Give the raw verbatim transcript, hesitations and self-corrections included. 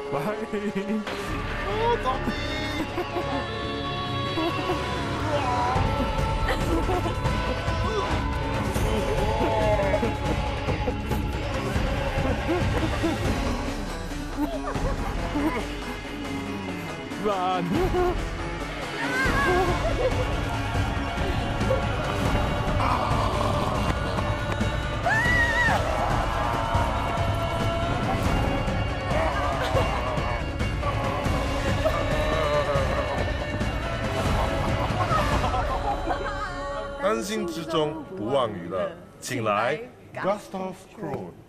拜。 哦，走你！慢。 担心之中不忘娱乐，请来 Gasthof Krone。